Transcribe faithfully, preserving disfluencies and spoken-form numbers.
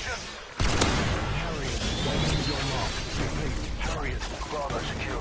Harriet, waiting your mark. Repeat, Harriet. Bravo secure.